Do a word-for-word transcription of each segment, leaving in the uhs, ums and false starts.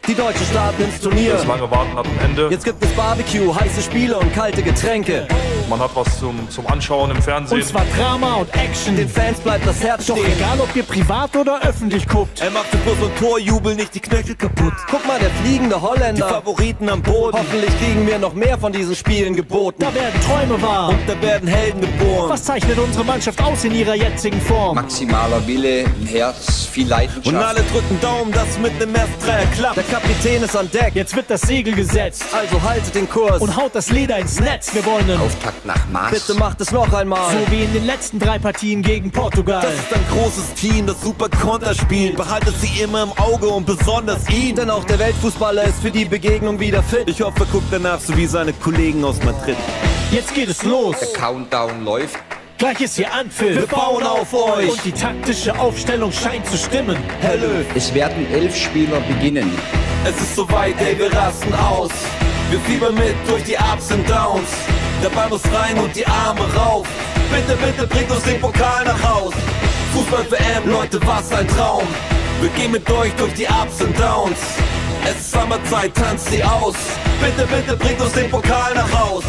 Die Deutschen starten ins Turnier. Das lange Warten hat ein Ende. Jetzt gibt es Barbecue, heiße Spiele und kalte Getränke. Man hat was zum, zum Anschauen im Fernsehen. Und zwar Drama und Action. Den Fans bleibt das Herz Doch stehen. egal, ob ihr privat oder öffentlich guckt. Er macht für Bus und Torjubel nicht die Knöchel kaputt. Guck mal, der fliegende Holländer. Die Favoriten am Boden. Hoffentlich kriegen wir noch mehr von diesen Spielen geboten. Da werden Träume wahr. Und da werden Helden geboren. Was zeichnet unsere Mannschaft aus in ihrer jetzigen Form? Maximaler Wille, ein Herz, viel Leidenschaft. Und alle drücken Daumen, dass mit nem ersten Dreier klappt. Der Kapitän ist an Deck. Jetzt wird das Segel gesetzt. Also haltet den Kurs. Und haut das Leder ins Netz. Wir wollen einen Auftakt nach Maß. Bitte macht es noch einmal. So wie in den letzten drei Partien gegen Portugal. Das ist ein großes Team, das super Konter spielt. Behaltet sie immer im Auge und besonders ihn. Denn auch der Weltfußballer ist für die Begegnung wieder fit. Ich hoffe, er guckt danach so wie seine Kollegen aus Madrid. Jetzt geht es los. Der Countdown läuft. Gleich ist hier Anpfiff. Wir bauen auf euch. Und die taktische Aufstellung scheint zu stimmen. Herr Löw, Es werden elf Spieler beginnen. es ist soweit, ey, wir rasten aus. Wir fiebern mit durch die Ups und Downs. Der Ball muss rein und die Arme rauf. Bitte, bitte bringt uns den Pokal nach Haus. Fußball-W M, Leute, was ein Traum. Wir gehen mit euch durch die Ups und Downs. Es ist Sommerzeit, tanzt sie aus. Bitte, bitte bringt uns den Pokal nach Haus.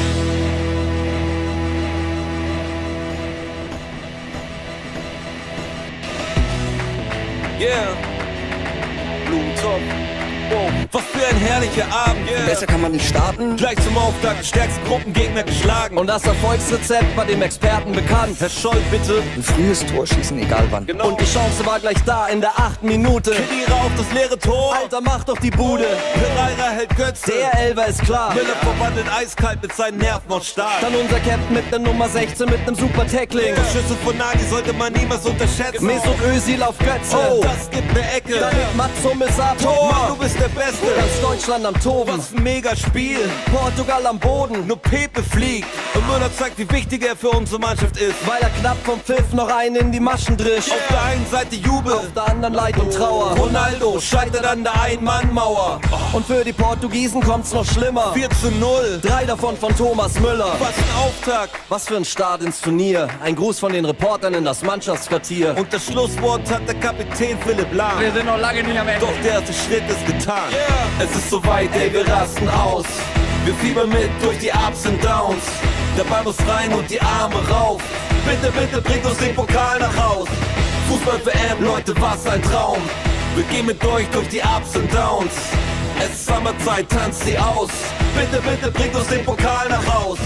Yeah, Blumentopf. Wow, was für ein herrlicher Abend, yeah. Besser kann man nicht starten. Gleich zum Auftakt, stärksten Gruppengegner geschlagen. Und das Erfolgsrezept bei dem Experten bekannt. Herr Scholl, bitte. Ein frühes Tor schießen, egal wann. Genau. Und die Chance war gleich da in der achten Minute. Kedira auf das leere Tor. Alter, mach doch die Bude. Pereira hält Götze. Der Elfer ist klar. Müller verwandelt eiskalt mit seinen Nerven aus Stahl. Dann unser Captain mit der Nummer sechzehn mit nem super Tackling. Schüsse von Nagi sollte man niemals unterschätzen. Mesut Özil auf Götze. Oh, das gibt ne Ecke. Dann mit Mats Hummels ab. Tor, du bist der Beste. Ganz Deutschland am Toben. Was ein Megaspiel. Portugal am Boden. Nur Pepe fliegt. Und Müller zeigt, wie wichtig er für unsere Mannschaft ist. Weil er knapp vom Pfiff noch einen in die Maschen drischt. Auf der einen Seite Jubel. Auf der anderen Leid und Trauer. Ronaldo scheitert an der Ein-Mann-Mauer. Und für die Portugiesen kommt's noch schlimmer. vier zu null. Drei davon von Thomas Müller. Was ein Auftakt. Was für ein Start ins Turnier. Ein Gruß von den Reportern in das Mannschaftsquartier. Und das Schlusswort hat der Kapitän Philipp Lahm. Wir sind noch lange nicht am Ende. Doch der erste Schritt ist getan. Yeah. Es ist soweit, ey, wir rasten aus. Wir fiebern mit durch die Ups und Downs. Der Ball muss rein und die Arme rauf. Bitte, bitte bringt uns den Pokal nach Haus. Fußball-W M, Leute, was ein Traum. Wir gehen mit euch durch die Ups und Downs. Es ist Sommerzeit, tanzt sie aus. Bitte, bitte bringt uns den Pokal nach Haus.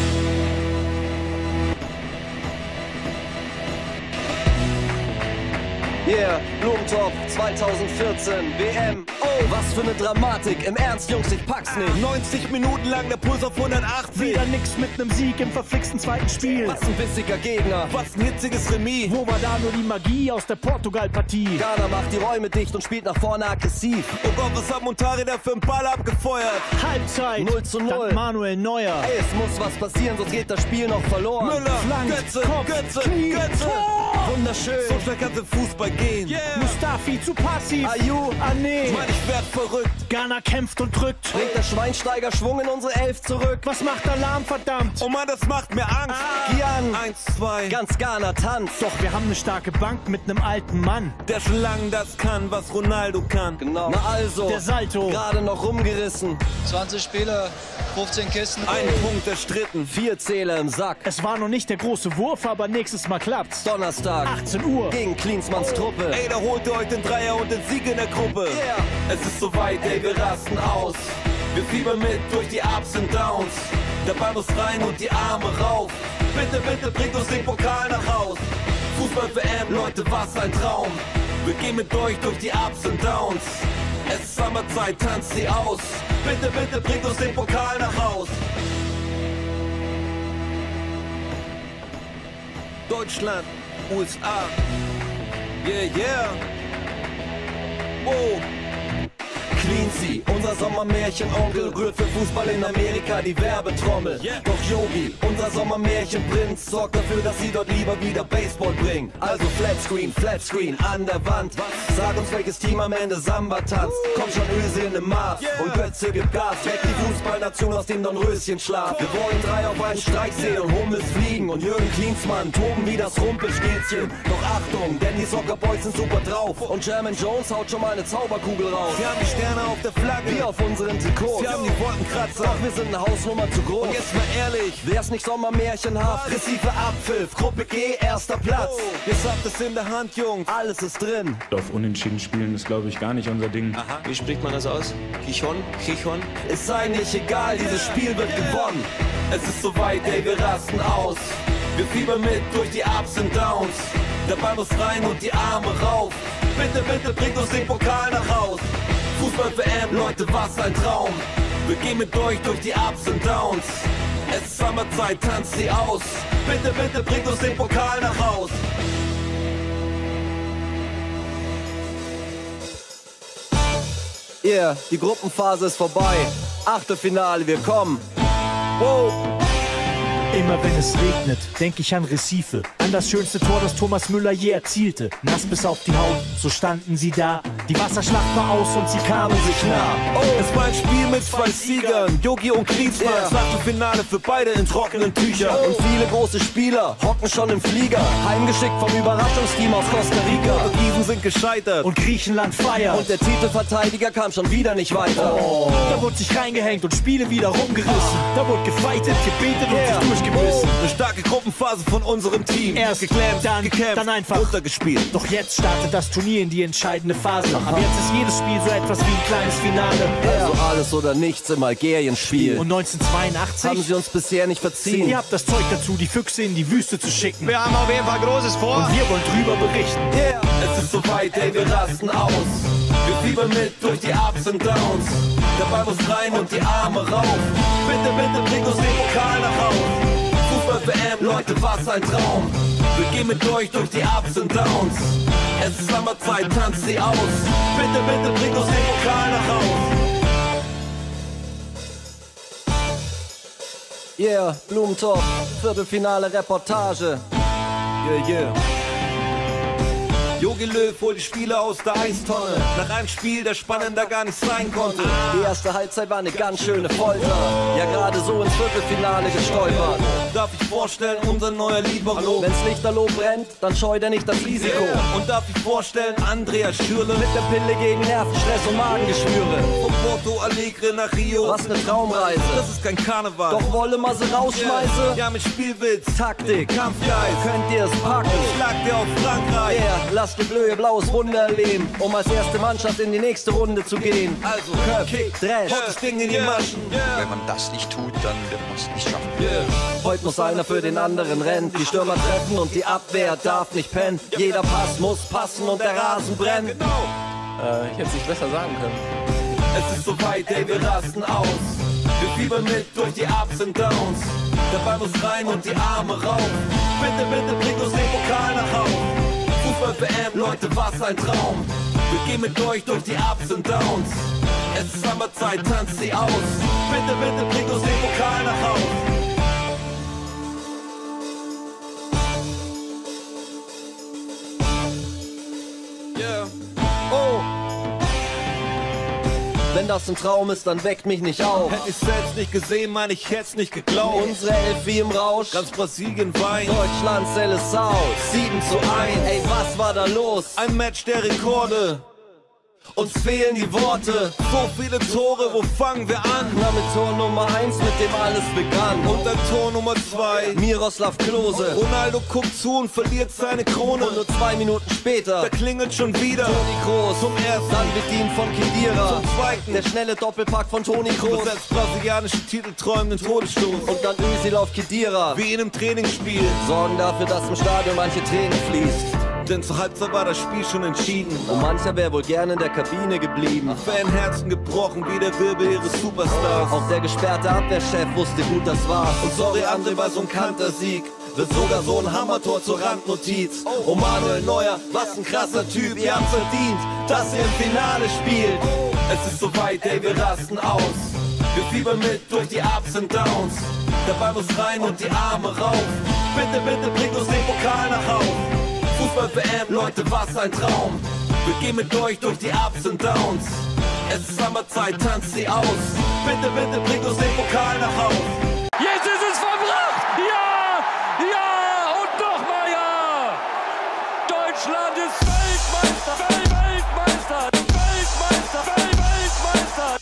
Yeah, Blumentopf zweitausendvierzehn, W M. Oh, was für eine Dramatik. Im Ernst, Jungs, ich pack's nicht. neunzig Minuten lang der Puls auf hundertachtzig. Wieder nix mit nem Sieg im verflixten zweiten Spiel. Was ein bissiger Gegner. Was ein hitziges Remis. Wo war da nur die Magie aus der Portugal-Partie? Ghana macht die Räume dicht und spielt nach vorne aggressiv. Oh Gott, was hat Montari da für einen Ball abgefeuert? Halbzeit. null zu null. Dank Manuel Neuer. Ey, es muss was passieren, sonst geht das Spiel noch verloren. Müller, Flank, Götze, Kopf, Götze, Knie, Götze. Tor. Wunderschön. So schnell kann's im Fußball gehen. Yeah. Mustafi zu passiv. Ayu, Ané. Mann, ich werd verrückt. Ghana kämpft und drückt. bringt der Schweinsteiger Schwung in unsere Elf zurück. Was macht Alarm, verdammt? Oh Mann, das macht mir Angst. Gian, Eins, zwei. ganz Ghana tanzt. Doch wir haben eine starke Bank mit nem alten Mann. Der schon lang das kann, was Ronaldo kann. Genau. Na also, Der Salto. gerade noch rumgerissen. zwanzig Spieler, fünfzehn Kisten. Ein Punkt erstritten. Vier Zähler im Sack. Es war noch nicht der große Wurf, aber nächstes Mal klappt's. Donnerstag achtzehn Uhr. gegen Klinsmanns Truppe. Ey, da holt ihr euch den Dreier und den Sieg in der Gruppe. Yeah. Es ist soweit, ey, wir rasten aus. Wir fiebern mit durch die Ups und Downs. Der Ball muss rein und die Arme rauf. Bitte, bitte bringt uns den Pokal nach Haus. Fußball-W M, Leute, was ein Traum. Wir gehen mit euch durch die Ups und Downs. Es ist Sommerzeit, tanzt sie aus. Bitte, bitte bringt uns den Pokal nach Haus. Deutschland, U S A. Yeah, yeah. Oh. Clean Vinci, unser Sommermärchenonkel, rührt für Fußball in Amerika die Werbetrommel. Doch Yogi, unser Sommermärchenprinz, sorgt dafür, dass sie dort lieber wieder Baseball bringen. Also Flatscreen, Flatscreen an der Wand. Sag uns, welches Team am Ende Samba tanzt. Kommt schon Özil im Mars und Götze gibt Gas. Weg die Fußballnation aus dem Dornröschenschlaf. Wir wollen drei auf einen Streich sehen und Hummels fliegen. Und Jürgen Klinsmann toben wie das Rumpelstilzchen. Doch Achtung, denn die Soccerboys sind super drauf. Und Jermaine Jones haut schon mal eine Zauberkugel raus. Wir haben die Sterne auf der Flagge, wir auf unseren Trikots. wir haben die Wolkenkratzer, Doch wir sind eine Hausnummer zu groß. und jetzt mal ehrlich, Wär's nicht Sommermärchenhaft, Recife Abpfiff, Gruppe G, erster Platz. jetzt habt es in der Hand, Jungs. Alles ist drin. Auf Unentschieden spielen ist, glaube ich, gar nicht unser Ding. Aha, wie spricht man das aus? Chichon? Chichon? Es sei nicht egal, dieses Spiel wird gewonnen. Es ist soweit, ey, wir rasten aus. Wir fiebern mit durch die Ups und Downs. Der Ball muss rein und die Arme rauf. Bitte, bitte, bringt uns den Pokal nach Haus. Fußball-W M, Leute, was ein Traum. Wir gehen mit euch durch die Ups und Downs. Es ist Sommerzeit, tanzt sie aus. Bitte, bitte, bringt uns den Pokal nach Haus. Yeah, die Gruppenphase ist vorbei. Achtelfinale, wir kommen. Wow. Immer wenn es regnet, denk ich an Recife. An das schönste Tor, das Thomas Müller je erzielte. Nass bis auf die Haut, so standen sie da. Die Wasserschlacht war aus und sie kamen sich nah. Oh, es war ein Spiel mit zwei Siegern, Yogi und Klinsmann. Yeah. Achtelfinale für beide in trockenen Tüchern. Und viele große Spieler hocken schon im Flieger. Heimgeschickt vom Überraschungsteam aus Costa Rica. Portugiesen sind gescheitert. Und Griechenland feiert. Und der Titelverteidiger kam schon wieder nicht weiter. Oh. Da wurde sich reingehängt und Spiele wieder rumgerissen. Da wurde gefeitet, gebetet Yeah. und sich durchgebissen. Eine starke Gruppenphase von unserem Team. Erst geklemmt, dann, gekämpft, dann einfach runtergespielt. Doch jetzt startet das Turnier in die entscheidende Phase. Ab jetzt ist jedes Spiel so etwas wie ein kleines Finale. Also alles oder nichts im Algerien-Spiel. Und neunzehnhundertzweiundachtzig Haben sie uns bisher nicht verziehen. Ihr habt das Zeug dazu, die Füchse in die Wüste zu schicken. Wir haben auf jeden Fall Großes vor. Und wir wollen drüber berichten. Yeah. Es ist soweit, ey, wir rasten aus. Wir fiebern mit durch die Ups und Downs. Der Ball muss rein und die Arme rauf. Bitte, bitte, bring uns den Pokal nach Haus. Fußball-W M, Leute, was ein Traum. Wir gehen mit euch durch die Ups und Downs. Es ist Sommerzeit, tanzt sie aus. Bitte, bitte, bring uns den Pokal nach Haus. Yeah, Blumentopf, Viertelfinale Reportage. Yeah, yeah. Jogi Löw holt die Spieler aus der Eistonne. Nach einem Spiel, das spannender gar nicht sein konnte. Die erste Halbzeit war eine ganz schöne Folter. Ja, gerade so ins Viertelfinale gestolpert. Darf ich vorstellen, unser neuer Libero. Wenn's Lichterloh brennt, dann scheut er nicht das Risiko. Und darf ich vorstellen, Andreas Schürrle. Mit der Pille gegen Nervenstress und Magengeschwüre. Von Porto Alegre nach Rio. Was eine Traumreise. Das ist kein Karneval. Doch wolle mal sie rausschmeiße. Ja, mit Spielwitz, Taktik, Kampfgeist. könnt ihr es packen? Schlag dir auf Frankreich. Yeah, lasst die blöde blaues Wunder erleben, um als erste Mannschaft in die nächste Runde zu gehen. Also, Köpf, Kick, Dresch. haut das Ding in die Maschen. Wenn man das nicht tut, dann wird man es nicht schaffen. Yeah. Heute muss einer für den anderen rennen. Die Stürmer treffen und die Abwehr darf nicht pennen. Jeder Pass muss passen und der Rasen brennt. Äh, ich hätte es nicht besser sagen können. Es ist soweit, ey, wir rasten aus. Wir fiebern mit durch die Ups und Downs. Der Ball muss rein und die Arme rauf. Bitte, bitte, bringt uns den Pokal nach Haus. Fußball-W M, Leute, was ein Traum. Wir gehen mit euch durch die Ups und Downs. Es ist Sommerzeit, tanzt sie aus. Bitte, bitte, bringt uns den Pokal nach Haus. Yeah. Oh. Wenn das ein Traum ist, dann weckt mich nicht auf. Hätte ich selbst nicht gesehen, Mann, ich hätt's nicht geglaubt. Unsere Elf wie im Rausch. Ganz Brasilien weint. Deutschland Seleção. sieben zu eins. Ey, was war da los? Ein Match der Rekorde. Uns fehlen die Worte. So viele Tore, wo fangen wir an? Na, mit Tor Nummer eins, mit dem alles begann. Und dann Tor Nummer zwei. Miroslav Klose. Ronaldo guckt zu und verliert seine Krone. Und nur zwei Minuten später Da klingelt schon wieder Toni Kroos. zum ersten. Dann bedient von Khedira. Zum zweiten. Der schnelle Doppelpack von Toni Kroos. Besetzt brasilianischen Titelträumenden Todesstoß. Und dann Özil auf Khedira. Wie in einem Trainingsspiel. Sorgen dafür, dass im Stadion manche Tränen fließt. Denn zur Halbzeit war das Spiel schon entschieden. Und mancher wäre wohl gerne in der Kabine geblieben. Fanherzen gebrochen wie der Wirbel ihres Superstars. Auch der gesperrte Abwehrchef wusste gut, das war's. Und sorry André, bei so einem Kantersieg wird sogar so ein Hammertor zur Randnotiz. Oh Manuel Neuer, was ein krasser Typ, ihr habt verdient, dass ihr im Finale spielt. Es ist soweit, ey, wir rasten aus. Wir fiebern mit durch die Ups und Downs. Der Ball muss rein und die Arme rauf. Bitte, bitte, bringt uns den Pokal nach Haus. Fußball-W M, Leute, was ein Traum. Wir gehen mit euch durch die Ups und Downs. Es ist Sommerzeit, tanzt sie aus. Bitte, bitte, bringt uns den Pokal nach Haus. Jetzt ist es verbracht! Ja! Ja! Und nochmal ja! Deutschland ist Weltmeister! Welt Weltmeister! Weltmeister! Welt Weltmeister!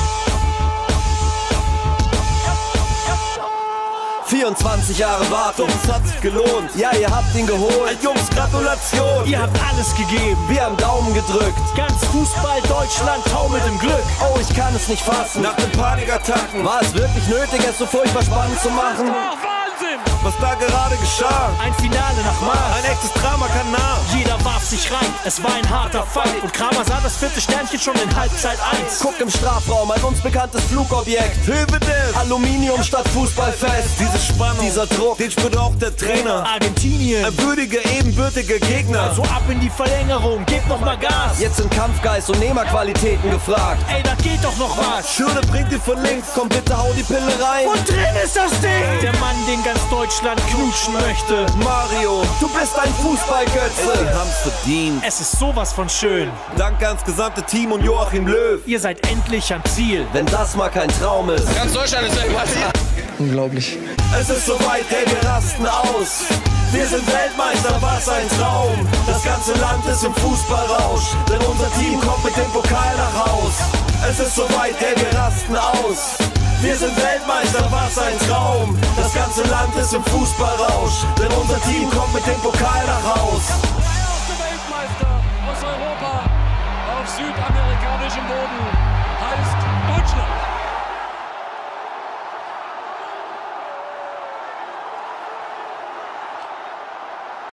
vierundzwanzig Jahre Wartung, es hat sich gelohnt. Ja, ihr habt ihn geholt. Hey, Jungs, Gratulation! Ihr habt alles gegeben. Wir haben Daumen gedrückt. Ganz Fußball Deutschland taumelt im Glück. Oh, ich kann es nicht fassen. Nach den Panikattacken War es wirklich nötig, es so furchtbar spannend zu machen? Ach, Wahnsinn! was da gerade geschah. Ein Finale nach Maß. Ein echtes Drama kann nah. Jeder warf sich rein, es war ein harter Fight. Und Kramer sah das vierte Sternchen schon in Halbzeit eins. Guck im Strafraum, ein uns bekanntes Flugobjekt. Hövedes, Aluminium statt Fußballfest. diese Spannung, Dieser Druck, den spürt auch der Trainer. Argentinien, Ein würdiger, ebenbürtiger Gegner. so ab in die Verlängerung, gebt noch mal Gas. Jetzt sind Kampfgeist und Nehmerqualitäten gefragt. Ey, da geht doch noch was. Schöne bringt ihn von links. Komm bitte, hau die Pille rein. Und drin ist das Ding. Der Mann, den ganz Deutschland knutschen möchte. Mario, du bist ein Fußballgötze. Sie haben's verdient. Es ist sowas von schön. Danke ans gesamte Team und Joachim Löw. Ihr seid endlich am Ziel. Wenn das mal kein Traum ist. Ganz Deutschland ist passiert. Unglaublich. Es ist soweit, hey, wir rasten aus. Wir sind Weltmeister, was ein Traum. Das ganze Land ist im Fußballrausch, denn unser Team kommt mit dem Pokal nach Haus. Es ist soweit, hey, wir rasten aus. Wir sind Weltmeister, was ein Traum. Das ganze Land ist im Fußballrausch, denn unser Team kommt mit dem Pokal nach Haus. Der erste Weltmeister aus Europa auf südamerikanischem Boden heißt Deutschland.